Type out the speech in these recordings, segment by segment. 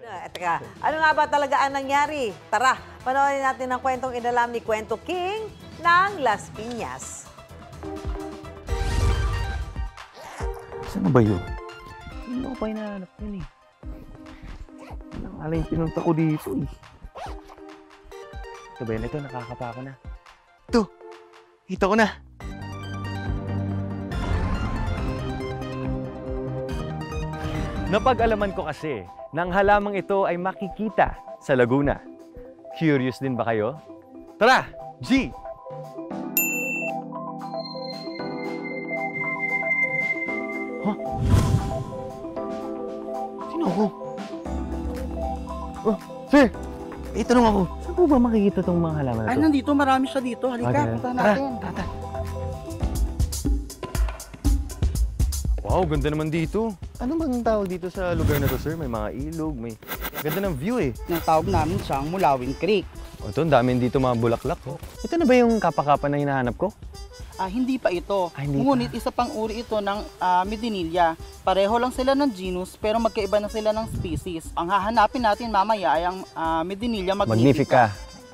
Teka, ano nga ba talaga ang nangyari? Tara, panoorin natin ang kwentong inalam ni Kwento King ng Las Piñas. Saan ba yun? Hindi ko pa hinahanap yun eh. Anong aling pinunta ko dito eh. Ito ba yun? Ito, nakakapa ko na. Ito! Kita ko na! Napag-alaman ko kasi na ang halamang ito ay makikita sa Laguna. Curious din ba kayo? Tara! G! Huh? Sino ako? Oh, sir! Itanong ako, saan po ba makikita itong mga halaman na ito? Ay, nandito. Marami siya dito. Halika, punta natin. Tara. Wow, ganda naman dito. Ano bang tawag dito sa lugar na to, sir? May mga ilog, may ganda ng view eh. Natawag namin siyang Mulawin Creek. O ito, ang dami dito mga bulaklak. Oh. Ito na ba yung kapakapa na hinahanap ko? Hindi pa ito. Hindi Ngunit pa. isa pang uri ito ng Medinilla. Pareho lang sila ng genus pero magkaiba na sila ng species. Ang hahanapin natin mamaya ay ang Medinilla magnifica.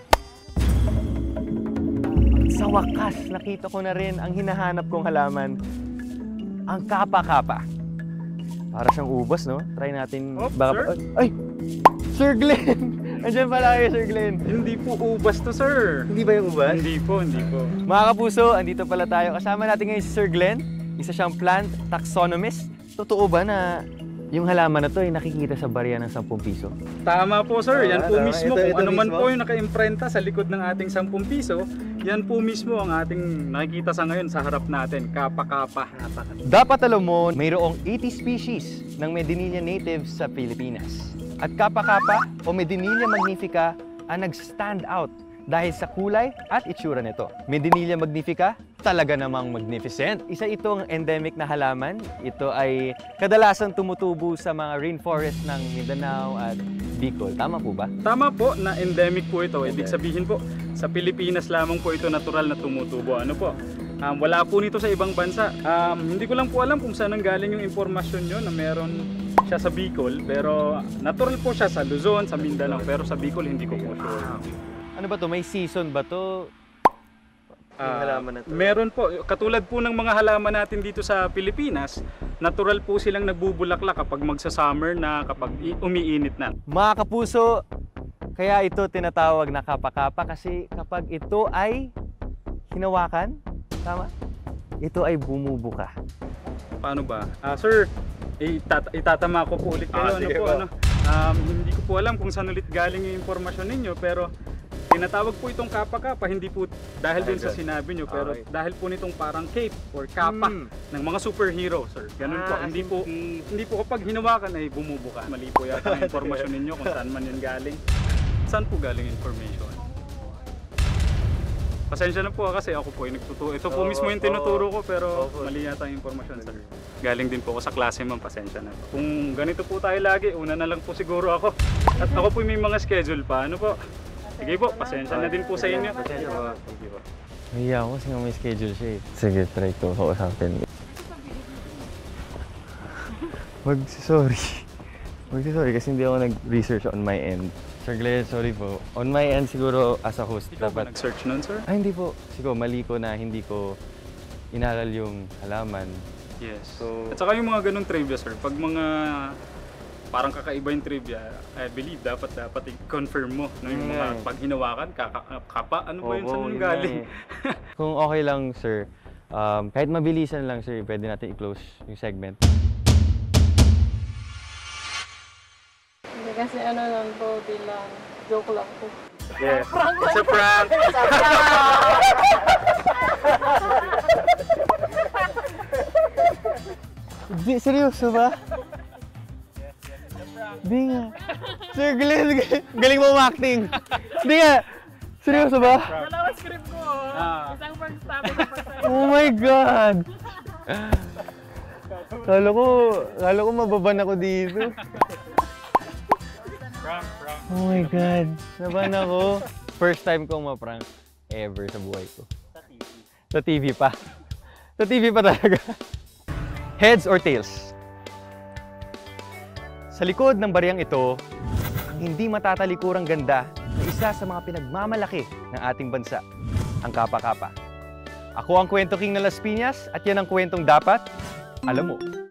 Sa wakas, nakita ko na rin ang hinahanap kong halaman. Ang kapa-kapa. Para siyang ubas, no? Try natin. Sir? Ay! Sir Glenn! Andiyan pala kayo, Sir Glenn. Hindi po ubas to, sir. Hindi ba yung ubas? Hindi po, hindi po. Mga kapuso, andito pala tayo. Kasama natin ngayon si Sir Glenn. Isa siyang plant taxonomist. Totoo ba na yung halaman na to ay nakikita sa barya ng 10 piso? Tama po, sir. Yan po Tama. mismo. Ito Kung ano man mismo. po yung naka-imprenta sa likod ng ating 10 piso, yan po mismo ang ating nakikita sa ngayon sa harap natin. Kapa-kapa. Dapat alam mo, mayroong 80 species ng Medinilla natives sa Pilipinas. At kapa-kapa o Medinilla magnifica ang nag-stand out dahil sa kulay at itsura nito. Medinilla magnifica, talaga namang magnificent. Isa itong endemic na halaman. Ito ay kadalasang tumutubo sa mga rainforest ng Mindanao at Bicol. Tama po ba? Tama po na endemic po ito. Ibig sabihin po, sa Pilipinas lamang po ito natural na tumutubo. Ano po? Wala po nito sa ibang bansa. Hindi ko lang po alam kung saan galing yung impormasyon nyo na meron siya sa Bicol. Pero natural po siya sa Luzon, sa Mindanao. Pero sa Bicol hindi ko po sure. Ano ba to? May season ba to? Yung halaman na to? Meron po. Katulad po ng mga halaman natin dito sa Pilipinas, natural po silang nagbubulaklak kapag magsa-summer na, kapag umiinit na. Mga kapuso, kaya ito tinatawag na kapa-kapa kasi kapag ito ay hinawakan, tama? Ito ay bumubuka. Paano ba? Sir, itatama ko po ulit kayo. Sige po. Hindi ko po alam kung saan ulit galing yung impormasyon ninyo, pero tinatawag po itong kapa-kapa, hindi po dahil din sa sinabi nyo, pero dahil po nitong parang cape or kapa ng mga superhero, sir. Ganun po. Hindi po kapag hinawakan ay bumubuka. Mali po yata ang impormasyon ninyo kung saan man yan galing. Saan po galing information? Pasensya na po kasi ako po ay nagtuturo. Ito po mismo yung tinuturo ko pero mali yata yung impormasyon, sir. Galing din po ako sa klase, ma'am. Pasensya na. Kung ganito po tayo lagi, una na lang po siguro ako. At ako po may mga schedule pa. Ano po? Sige po, pasensya na din po sa inyo. Pasensya po. Thank you po. Mahiya ako kasi may schedule siya eh. Sige, try ko kausapin. Sorry kasi hindi ako nag-research on my end. Sir Glenn, sorry po. On my end siguro as a host Hindi po ba dapat... nag-search nun, sir? Ay, hindi po. Siguro mali ko na hindi ko inaral yung halaman. Yes. So- At saka yung mga ganung trivia, sir, pag mga parang kakaiba yung trivia, I believe dapat i-confirm mo. No? Yung mga pag hinawakan, kapa, ano ba yun? Saan yung galing? Kung okay lang, sir, kahit mabilisan lang, sir, pwede natin i-close yung segment. Hindi kasi ano lang po, bilang joke lang po. Yes. It's a prank! Di, seryoso ba? Di nga. Sir Glenn, galing mo acting. Di nga. Seryoso ba? Dalawa script ko, isang first topic ng first Oh my God! Kala ko mababan ako dito. Prank. Oh my God. Naban ako. First time kong ma-prank ever sa buhay ko. Sa TV pa. Sa TV pa talaga. Heads or tails? Sa likod ng bariyang ito, ang hindi matatalikurang ganda na isa sa mga pinagmamalaki ng ating bansa, ang kapa-kapa. Ako ang Kwento King ng Las Piñas at yan ang kwentong dapat alam mo.